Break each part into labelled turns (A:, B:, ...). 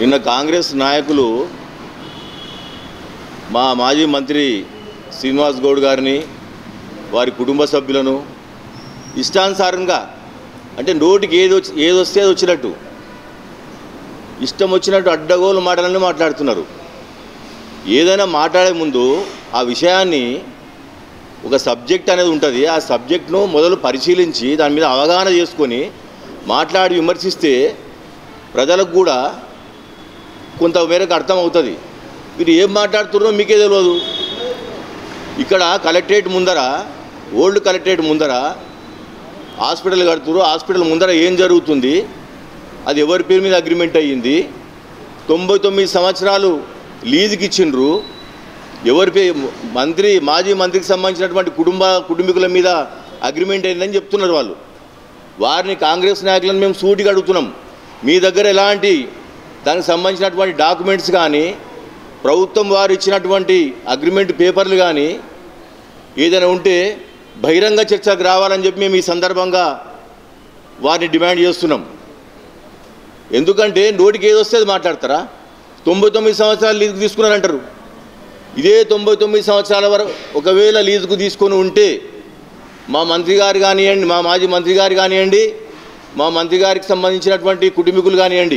A: నిన్న కాంగ్రెస్ నాయకులు మా మాజీ మంత్రి శ్రీనివాస్ గౌడ్ గారిని వారి కుటుంబ సభ్యులను ఇష్టానుసారంగా అంటే నోటికి ఏదొస్తే అది వచ్చినట్టు ఇష్టం వచ్చినట్టు అడ్డగోలు మాటలన్నీ మాట్లాడుతున్నారు. ఏదైనా మాట్లాడే ముందు ఆ విషయాన్ని ఒక సబ్జెక్ట్ అనేది ఉంటుంది, ఆ సబ్జెక్ట్ను మొదలు పరిశీలించి దాని మీద అవగాహన చేసుకొని మాట్లాడి విమర్శిస్తే ప్రజలకు కూడా కొంత మేరకు అర్థమవుతుంది. మీరు ఏం మాట్లాడుతున్నారో మీకే తెలియదు. ఇక్కడ కలెక్టరేట్ ముందర, ఓల్డ్ కలెక్టరేట్ ముందర హాస్పిటల్ కడుతున్నారు. హాస్పిటల్ ముందర ఏం జరుగుతుంది, అది ఎవరి పేరు మీద అగ్రిమెంట్ అయ్యింది, 99 సంవత్సరాలు లీజుకి ఇచ్చిండ్రు, ఎవరి పేరు మాజీ మంత్రికి సంబంధించినటువంటి కుటుంబీకుల మీద అగ్రిమెంట్ అయిందని చెప్తున్నారు వాళ్ళు. వారిని కాంగ్రెస్ నాయకులను మేము సూటిగా అడుగుతున్నాం, మీ దగ్గర ఎలాంటి దానికి సంబంధించినటువంటి డాక్యుమెంట్స్ కానీ ప్రభుత్వం వారు ఇచ్చినటువంటి అగ్రిమెంట్ పేపర్లు కానీ ఏదైనా ఉంటే బహిరంగ చర్చకు రావాలని చెప్పి మేము ఈ సందర్భంగా వారిని డిమాండ్ చేస్తున్నాం. ఎందుకంటే నోటికి ఏదొస్తే అది మాట్లాడతారా? 99 సంవత్సరాలు లీజుకు తీసుకున్నారంటారు. ఇదే 99 సంవత్సరాల వరకు ఒకవేళ లీజుకు తీసుకొని ఉంటే మా మంత్రి గారు కానివ్వండి, మా మాజీ మంత్రి గారు కానివ్వండి, మా మంత్రి గారికి సంబంధించినటువంటి కుటుంబీకులు కానివ్వండి,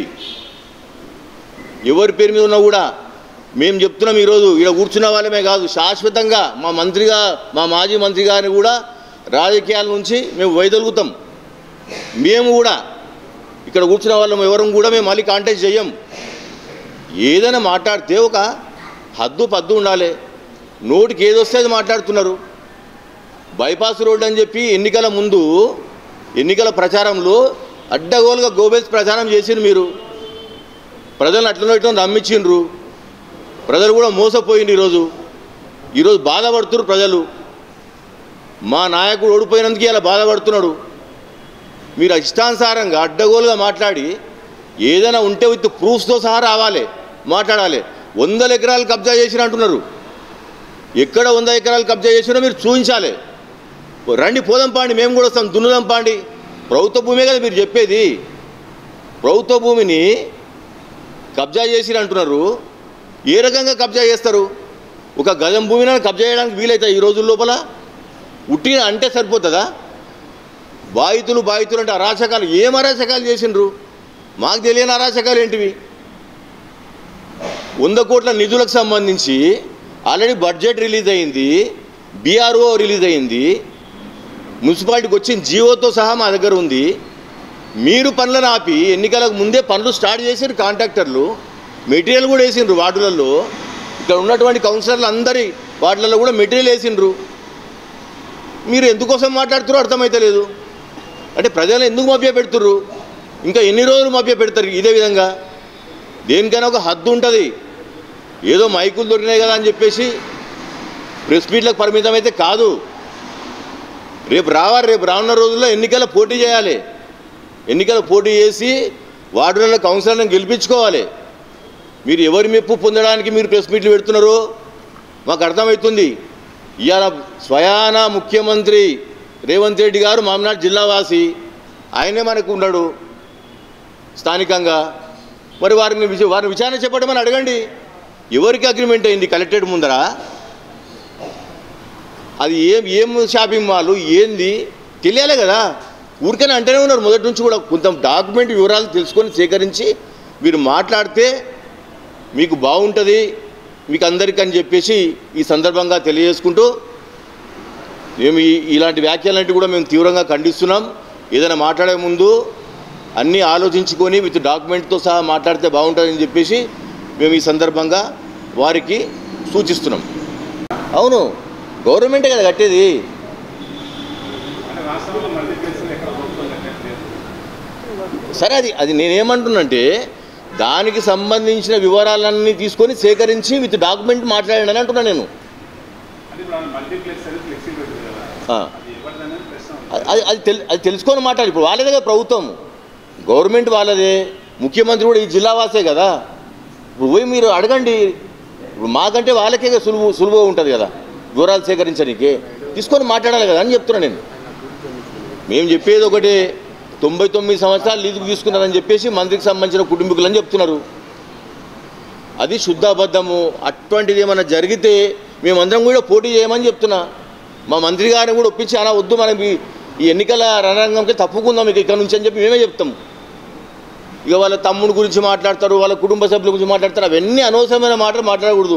A: ఎవరి పేరు మీద ఉన్నా కూడా మేము చెప్తున్నాం. ఈరోజు ఇక్కడ కూర్చున్న వాళ్ళమే కాదు, శాశ్వతంగా మా మాజీ మంత్రి గారిని కూడా రాజకీయాల నుంచి మేము వైదొలుగుతాం. మేము కూడా ఇక్కడ కూర్చున్న వాళ్ళం ఎవరం కూడా మేము మళ్ళీ కాంటాక్ట్ చేయం. ఏదైనా మాట్లాడితే ఒక పద్దు ఉండాలి. నోటికి ఏదొస్తే అది మాట్లాడుతున్నారు. బైపాస్ రోడ్ అని చెప్పి ఎన్నికల ముందు ఎన్నికల ప్రచారంలో అడ్డగోలుగా గోబెల్స్ ప్రచారం చేసిండ్రు. మీరు ప్రజలను అట్లనో ఇట్లా నమ్మించిండ్రు. ప్రజలు కూడా మోసపోయింది. ఈరోజు బాధపడుతున్నారు ప్రజలు. మా నాయకుడు ఓడిపోయినందుకు ఇలా బాధపడుతున్నాడు. మీరు ఇష్టానుసారంగా అడ్డగోలుగా మాట్లాడి ఏదైనా ఉంటే విత్ ప్రూఫ్స్తో సహా రావాలి, మాట్లాడాలి. 100 ఎకరాలు కబ్జా చేసిన అంటున్నారు. ఎక్కడ 100 ఎకరాలు కబ్జా చేసినా మీరు చూపించాలి. రండి, పోదాం పాండి, మేము కూడా వస్తాం, దున్నుదాం పాండి. ప్రభుత్వ భూమే కదా మీరు చెప్పేది. ప్రభుత్వ భూమిని కబ్జా చేసిరు అంటున్నారు. ఏ రకంగా కబ్జా చేస్తారు? ఒక గజం భూమిని కబ్జా చేయడానికి వీలవుతాయి ఈ రోజుల లోపల? ఉట్టిన అంటే సరిపోతుందా? బాధితులు అంటే అరాచకాలు, ఏం అరాచకాలు చేసిండ్రు? మాకు తెలియని అరాచకాలు ఏంటివి? 100 కోట్ల నిధులకు సంబంధించి ఆల్రెడీ బడ్జెట్ రిలీజ్ అయింది, బీఆర్ఓ రిలీజ్ అయింది, మున్సిపాలిటీకి వచ్చిన జీవోతో సహా మా దగ్గర ఉంది. మీరు పనులను ఆపి ఎన్నికలకు ముందే పనులు స్టార్ట్ చేసారు. కాంట్రాక్టర్లు మెటీరియల్ కూడా వేసిండ్రు వార్డులలో. ఇక్కడ ఉన్నటువంటి కౌన్సిలర్లు అందరి వార్డులలో కూడా మెటీరియల్ వేసిండ్రు. మీరు ఎందుకోసం మాట్లాడుతారో అర్థమైతలేదు. అంటే ప్రజలను ఎందుకు మభ్య పెడుతుర్రు? ఇంకా ఎన్ని రోజులు మభ్య పెడతారు ఇదే విధంగా? దేనికైనా ఒక హద్దు ఉంటుంది. ఏదో మైకులు దొరికినాయి కదా అని చెప్పేసి ప్రెస్ మీట్లకు పరిమితం అయితే కాదు. రేపు రానున్న రోజుల్లో ఎన్నికల పోటీ చేయాలి. ఎన్నికల పోటీ చేసి వార్డులలో కౌన్సిలర్లను గెలిపించుకోవాలి. మీరు ఎవరి మెప్పు పొందడానికి మీరు ప్రెస్ మీట్లు పెడుతున్నారో మాకు అర్థమవుతుంది. ఇవాళ స్వయాన ముఖ్యమంత్రి రేవంత్ రెడ్డి గారు మామనాడు జిల్లావాసి, ఆయనే మనకు ఉన్నాడు స్థానికంగా. మరి వారిని విచారణ చెప్పడమని అడగండి. ఎవరికి అగ్రిమెంట్ అయింది కలెక్టరేట్ ముందర? అది ఏం షాపింగ్ మాల్ ఏంది తెలియాలి కదా. ఊరికనే అంటేనే ఉన్నారు మొదటి నుంచి కూడా. కొంత డాక్యుమెంట్ వివరాలు తెలుసుకొని సేకరించి మీరు మాట్లాడితే మీకు బాగుంటుంది మీకు అందరికీ అని చెప్పేసి ఈ సందర్భంగా తెలియజేసుకుంటూ, మేము ఇలాంటి వ్యాఖ్యలన్నింటి కూడా మేము తీవ్రంగా ఖండిస్తున్నాం. ఏదైనా మాట్లాడే ముందు అన్నీ ఆలోచించుకొని విత్ డాక్యుమెంట్తో సహా మాట్లాడితే బాగుంటుందని చెప్పేసి మేము ఈ సందర్భంగా వారికి సూచిస్తున్నాం. అవును, గవర్నమెంటే కదా కట్టేది. సరే, అది నేనేమంటున్నంటే దానికి సంబంధించిన వివరాలన్నీ తీసుకొని సేకరించి విత్ డాక్యుమెంట్ మాట్లాడండి అని అంటున్నాను నేను. అది తెలుసుకొని మాట్లాడాలి. ఇప్పుడు వాళ్ళదే కదా ప్రభుత్వం, గవర్నమెంట్ వాళ్ళదే, ముఖ్యమంత్రి కూడా ఈ జిల్లావాసే కదా. ఇప్పుడు పోయి మీరు అడగండి. ఇప్పుడు మాకంటే వాళ్ళకే సులువుగా ఉంటుంది కదా వివరాలు సేకరించడానికి. తీసుకొని మాట్లాడాలి కదా అని చెప్తున్నాను నేను. మేము చెప్పేది ఒకటే, 99 సంవత్సరాలు లీజుకు తీసుకున్నారని చెప్పేసి మంత్రికి సంబంధించిన కుటుంబీకులు అని చెప్తున్నారు. అది శుద్ధ అబద్ధము. అటువంటిది ఏమైనా జరిగితే మేమందరం కూడా పోటీ చేయమని చెప్తున్నా. మా మంత్రి గారిని కూడా ఒప్పించి అలా వద్దు, మనం ఈ ఎన్నికల రణరంగంకి తప్పుకుందాం ఇక ఇక్కడ నుంచి అని చెప్పి మేమే చెప్తాం. ఇక వాళ్ళ తమ్ముడి గురించి మాట్లాడతారు, వాళ్ళ కుటుంబ సభ్యుల గురించి మాట్లాడతారు. అవన్నీ అనవసరమైన మాటలు మాట్లాడకూడదు.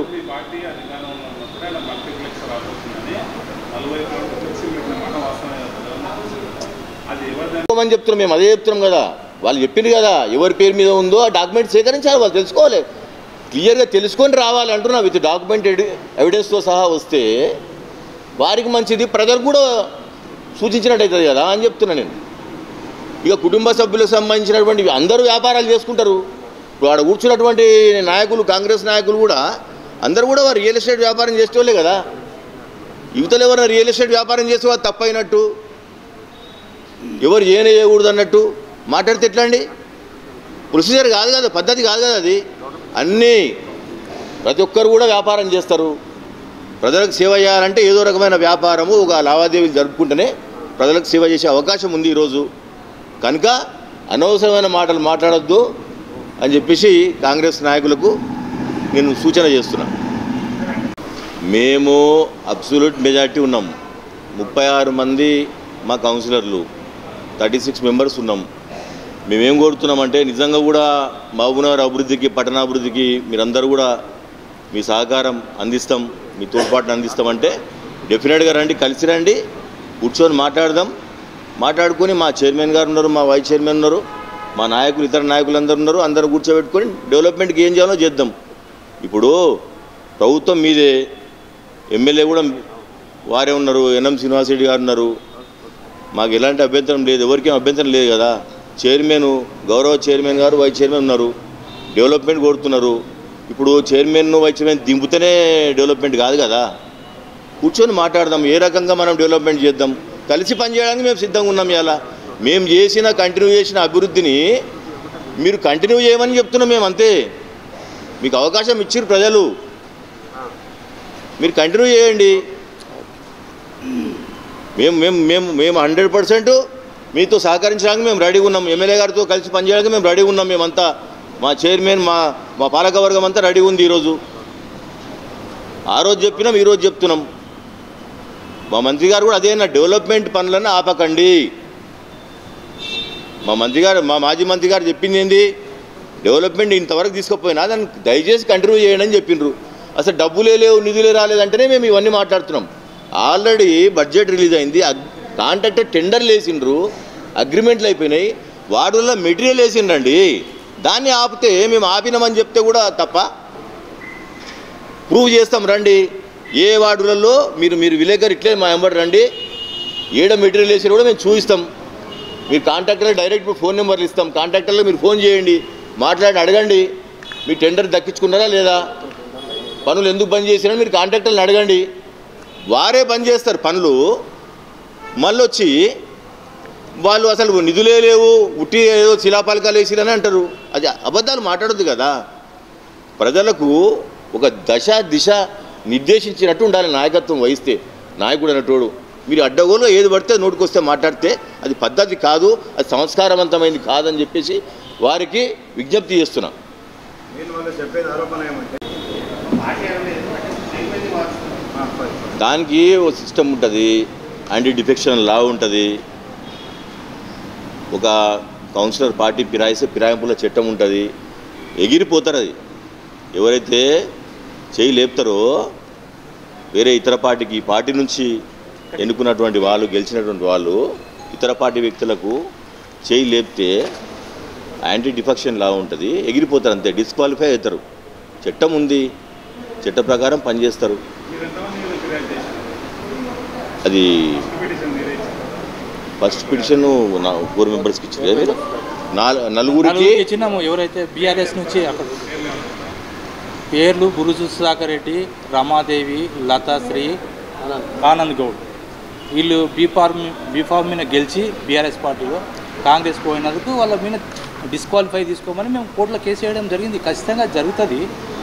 A: అని చెప్తున్నాం, మేము అదే చెప్తున్నాం కదా. వాళ్ళు చెప్పింది కదా, ఎవరి పేరు మీద ఉందో ఆ డాక్యుమెంట్ సేకరించాలి, వాళ్ళు తెలుసుకోవాలి, క్లియర్గా తెలుసుకొని రావాలి అంటున్నా. విత్ డాక్యుమెంటెడ్ ఎవిడెన్స్తో సహా వస్తే వారికి మంచిది, ప్రజలకు కూడా సూచించినట్టు అవుతుంది కదా అని చెప్తున్నా నేను. ఇక కుటుంబ సభ్యులకు సంబంధించినటువంటి అందరూ వ్యాపారాలు చేసుకుంటారు. ఇప్పుడు ఆడ కూర్చున్నటువంటి నాయకులు, కాంగ్రెస్ నాయకులు కూడా అందరూ కూడా రియల్ ఎస్టేట్ వ్యాపారం చేసేవాళ్ళే కదా. యువతలు ఎవరైనా రియల్ ఎస్టేట్ వ్యాపారం చేసే వాళ్ళు తప్పైనట్టు, ఎవరు చేయకూడదు అన్నట్టు మాట్లాడితే ఎట్లా అండి? ప్రొసీజర్ కాదు కదా, పద్ధతి కాదు కదా అది. అన్నీ ప్రతి ఒక్కరు కూడా వ్యాపారం చేస్తారు. ప్రజలకు సేవ చేయాలంటే ఏదో రకమైన వ్యాపారము, ఒక లావాదేవీలు జరుపుకుంటేనే ప్రజలకు సేవ చేసే అవకాశం ఉంది ఈరోజు. కనుక అనవసరమైన మాటలు మాట్లాడొద్దు అని చెప్పేసి కాంగ్రెస్ నాయకులకు నేను సూచన చేస్తున్నా. మేము అబ్సల్యూట్ మెజారిటీ ఉన్నాం. 36 మంది మా కౌన్సిలర్లు, 36 మెంబర్స్ ఉన్నాం. మేమేం కోరుతున్నామంటే నిజంగా కూడా మహబూబ్నగర్ అభివృద్ధికి, పట్టణాభివృద్ధికి మీరందరూ కూడా మీ సహకారం అందిస్తాం, మీ తోడ్పాటును అందిస్తామంటే డెఫినెట్గా రండి, కలిసి రండి, కూర్చొని మాట్లాడదాం. మాట్లాడుకొని మా చైర్మన్ గారు ఉన్నారు, మా వైస్ చైర్మన్ ఉన్నారు, మా నాయకులు, ఇతర నాయకులు అందరు ఉన్నారు, అందరూ కూర్చోబెట్టుకొని డెవలప్మెంట్కి ఏం చేయాలో చేద్దాం. ఇప్పుడు ప్రభుత్వం మీదే, ఎమ్మెల్యే కూడా వారే ఉన్నారు, ఎన్ఎం శ్రీనివాసరెడ్డి గారు ఉన్నారు. మాకు ఎలాంటి అభ్యంతరం లేదు, ఎవరికేం అభ్యంతరం లేదు కదా. చైర్మన్, గౌరవ చైర్మన్ గారు, వైస్ చైర్మన్ ఉన్నారు, డెవలప్మెంట్ కోరుతున్నారు. ఇప్పుడు చైర్మన్, వైస్ చైర్మన్ దింపుతేనే డెవలప్మెంట్ కాదు కదా. కూర్చొని మాట్లాడదాం, ఏ రకంగా మనం డెవలప్మెంట్ చేద్దాం, కలిసి పనిచేయడానికి మేము సిద్ధంగా ఉన్నాం. ఇలా మేము కంటిన్యూ చేసిన అభివృద్ధిని మీరు కంటిన్యూ చేయమని చెప్తున్నాం మేము, అంతే. మీకు అవకాశం ఇచ్చారు ప్రజలు, మీరు కంటిన్యూ చేయండి. మేము 100% మీతో సహకరించడానికి మేము రెడీగా ఉన్నాం. ఎమ్మెల్యే గారితో కలిసి పనిచేయడానికి మేము రెడీగా ఉన్నాం. మేమంతా, మా చైర్మన్, మా పాలకవర్గం అంతా రెడీగా ఉంది ఈరోజు. ఆ రోజు చెప్పినాం, ఈరోజు చెప్తున్నాం. మా మంత్రి గారు కూడా అదే, డెవలప్మెంట్ పనులను ఆపకండి. మా మాజీ మంత్రి గారు చెప్పింది ఏంది, డెవలప్మెంట్ ఇంతవరకు తీసుకుపోయినా దాన్ని దయచేసి కంటిన్యూ చేయండి అని చెప్పిండ్రు. అసలు డబ్బులే లేవు, నిధులే రాలేదంటేనే మేము ఇవన్నీ మాట్లాడుతున్నాం. ఆల్రెడీ బడ్జెట్ రిలీజ్ అయింది, కాంట్రాక్టర్ టెండర్లు వేసిండ్రు, అగ్రిమెంట్లు అయిపోయినాయి, వార్డుల్లో మెటీరియల్ వేసిండ్రండి. దాన్ని ఆపితే మేము ఆపినామని చెప్తే కూడా తప్ప. ప్రూవ్ చేస్తాం, రండి. ఏ వార్డులలో మీరు విలేకరు ఇట్లే మా ఎంబడి రండి, ఏడ మెటీరియల్ వేసి కూడా మేము చూపిస్తాం. మీరు కాంట్రాక్టర్లు డైరెక్ట్ ఫోన్ నెంబర్లు ఇస్తాం, కాంట్రాక్టర్లు మీరు ఫోన్ చేయండి, మాట్లాడి అడగండి, మీ టెండర్ దక్కించుకున్నారా లేదా, పనులు ఎందుకు బంద్ చేసినా మీరు కాంట్రాక్టర్లను అడగండి. వారే బంద్ చేస్తారు పనులు. మళ్ళీ వచ్చి వాళ్ళు అసలు నిధులే లేవు, ఉట్టి ఏదో శిలాపలకాలు వేసిరని అంటారు. అది అబద్ధాలు మాట్లాడొద్దు కదా. ప్రజలకు ఒక దిశ నిర్దేశించినట్టు ఉండాలి నాయకత్వం వహిస్తే, నాయకుడు అన్నట్టు. మీరు అడ్డగోలుగా ఏది పడితే నోటికొస్తే మాట్లాడితే అది పద్ధతి కాదు, అది సంస్కారవంతమైంది కాదని చెప్పేసి వారికి విజ్ఞప్తి చేస్తున్నాం. దానికి ఒక సిస్టమ్ ఉంటుంది, యాంటీ డిఫెక్షన్ లా ఉంటుంది, ఒక కౌన్సిలర్ పార్టీ ఫిరాయింపుల చట్టం ఉంటుంది. ఎగిరిపోతారు. అది ఎవరైతే చేయి లేపుతారో వేరే ఇతర పార్టీ నుంచి ఎన్నుకున్నటువంటి వాళ్ళు, గెలిచినటువంటి వాళ్ళు ఇతర పార్టీ వ్యక్తులకు చేయి లేపితే యాంటీ డిఫెక్షన్ లా ఉంటుంది, ఎగిరిపోతారు, అంతే, డిస్క్వాలిఫై అవుతారు. చట్టం ఉంది, చట్ట ప్రకారం పనిచేస్తారు. అది ఫస్ట్ పిటిషన్ 4 మెంబర్స్కి ఇచ్చింది, మీరు 4
B: ఇచ్చినాము. ఎవరైతే బీఆర్ఎస్ నుంచి అక్కడ పేర్లు బురుజు సుధాకర్ రెడ్డి, రమాదేవి, లతాశ్రీ, ఆనంద్ గౌడ్, వీళ్ళు బీఫార్మ్ మీద గెలిచి బీఆర్ఎస్ పార్టీలో కాంగ్రెస్ పోయినందుకు వాళ్ళ మీద డిస్క్వాలిఫై తీసుకోమని మేము కోర్టులో కేసు వేయడం జరిగింది. ఖచ్చితంగా జరుగుతుంది.